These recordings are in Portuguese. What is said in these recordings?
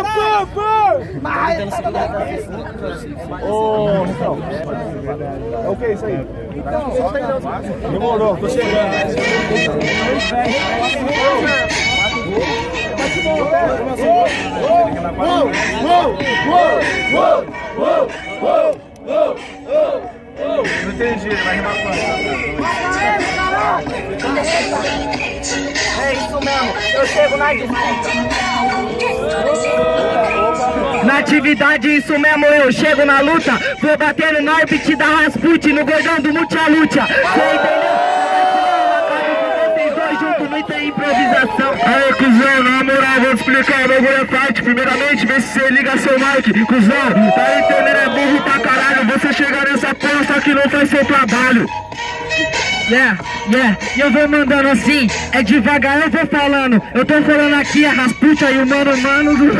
Ô, Rafael. É o que isso aí? Demorou, tô chegando. Não entendi, ele vai rimar quanto? É isso mesmo, eu chego na Na atividade, isso mesmo, eu chego na luta. Vou bater no Norbit da Rasputin, no gordão do Multialucha. Você entendeu? Vocês dois juntos, muita improvisação. Aí, cuzão, na moral, vou te explicar, o bagulho é parte. Primeiramente, vê se você liga seu mic, cuzão. Tá entendendo? É burro pra caralho. Você chegar nessa porra, só que não faz seu trabalho. E eu vou mandando assim, é devagar, eu vou falando. Eu tô falando aqui, a Rasputin e o mano do...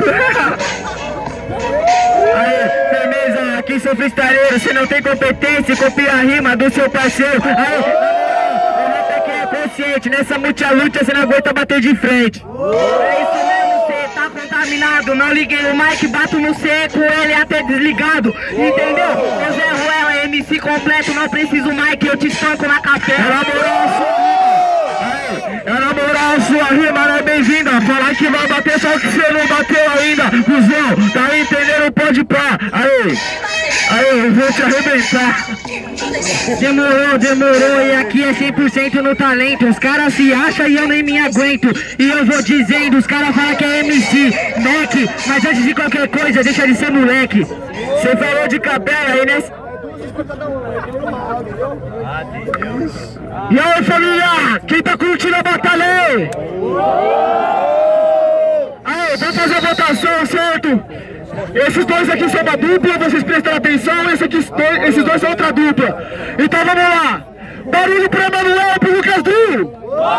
Aí, firmeza, aqui sou freestyleiro. Você não tem competência, copia a rima do seu parceiro. Aí, o rap aqui é consciente. Nessa multialucha você não aguenta bater de frente. É isso mesmo, cê tá contaminado. Não liguei o mic, bato no seco, ele até desligado. Entendeu? Eu Zé Ruela, MC completo, não preciso mic, eu te espanco na capela. Na moral, sua rima não é bem-vinda. Falar que vai bater só que você não bateu ainda. Cuzão, tá entendendo? Pode pá. Aí, eu vou te arrebentar. Demorou, e aqui é 100% no talento. Os caras se acham e eu nem me aguento. E eu vou dizendo, os caras falam que é MC, Mac. Mas antes de qualquer coisa, deixa de ser moleque. Você falou de capela aí, né? E aí, família, quem tá curtindo a batalha aí? Aí, vamos fazer a votação, certo? Esses dois aqui são uma dupla, vocês prestam atenção, esses dois são outra dupla. Então vamos lá. Barulho pro Emanuel e pro Lucas Drill.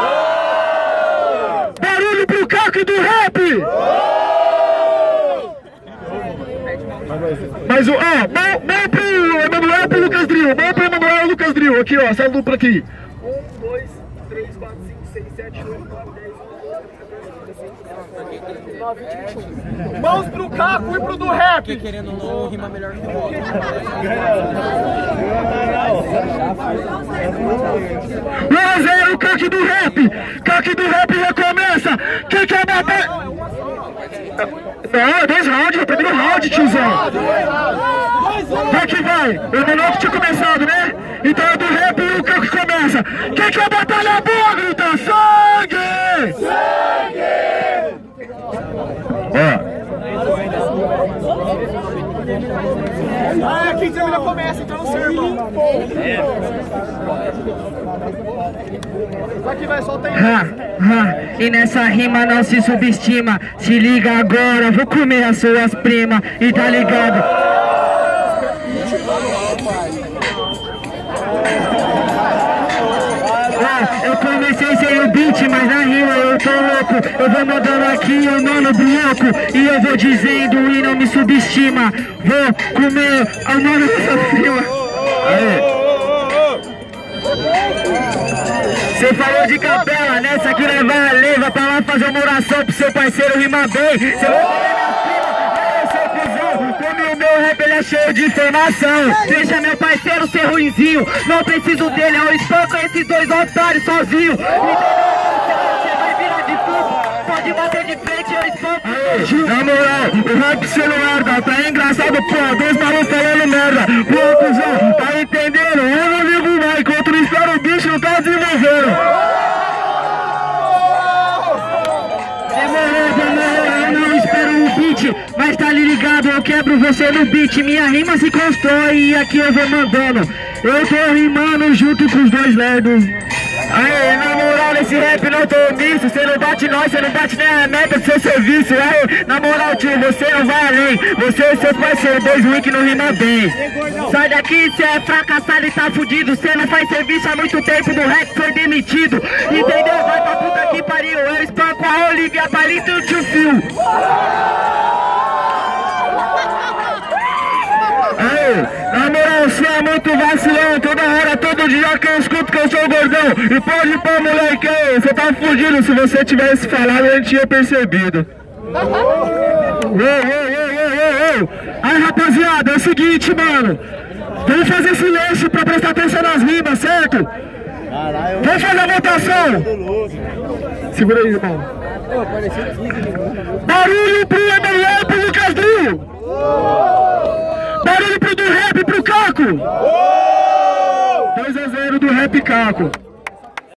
Barulho pro Caco do Rap. Mas o, ó, mão pro Emanuel e pro Lucas Drill. Mão pro Emanuel e Lucas Drill. Aqui, ó, essa dupla aqui. 1, 2, 3, 4, 5, 6, 7, 8, 9, 10, 11, 12, 13, 14, 15, 16, 17, 18, 19, 20, 21. Mãos pro Caco e pro do Rap. Porque querendo ou não, rima melhor que o outro. Mas é o Caco do Rap. Caco do Rap recomeça. Quem quer bater? Não, 2 rounds, é o primeiro round, tiozão. Vai que vai. O Emanuel que tinha começado, né? Então é do Rap e o Caco que começa. Quem quer batalhar boa, grita sangue! Sangue! Ah, quem termina começa, então não serve. Aqui vai, solta aí. E nessa rima não se subestima. Se liga agora, vou comer as suas primas. E tá ligado? Eu comecei sem o beat, mas na rima eu tô louco. Eu vou mandando aqui o mano bloco. E eu vou dizendo e não me subestima. Vou comer a mano dessa prima. Você falou de capela, nessa aqui nós vai a leva pra lá fazer uma oração pro seu parceiro rimar bem. Você vai comer minha prima, seu cuzão. Come o meu rap, ele é cheio de informação. Deixa meu parceiro ser ruinzinho, não preciso dele, eu espanco esses dois otários sozinho. Entendeu? Você vai virar de tudo, pode bater de frente, eu espanco. Na moral, o rap sendo merda, tá engraçado, pô, 2 malucos falando merda. Pô, cuzão, tá entendendo? Eu não ligo mais, enquanto não espera o bicho, não tá desenvolvendo. Eu não espero o beat, mas tá ligado, eu quebro você no beat. Minha rima se constrói e aqui eu vou mandando. Eu tô rimando junto com os dois lerdos. Aí, na moral, nesse rap não tô omisso. Você não bate nós, você não bate nem a meta do seu serviço. Aí, na moral, tio, você não vai além. Você e seus parceiros, 2 ruins que não rima bem. Sai daqui, cê é fracassado e tá fudido. Cê não faz serviço há muito tempo, do rap foi demitido. Entendeu? Vai pra puta que pariu. Eu espanco a Olivia, Palito e o tio Phil. Aí, na moral, você é muito vacilão. Toda hora, todo dia que eu escuto que eu sou gordão. E pode ir pra moleque aí, você tá fugido. Se você tivesse falado, a gente tinha percebido. Aí, rapaziada, é o seguinte, mano. Vamos fazer silêncio pra prestar atenção nas rimas, certo? Vamos fazer a votação. Segura aí, irmão. Barulho pro MLL e pro Lucas Drill. Barulho pro do Rap e pro Caco. 2-0 do Rap e Caco.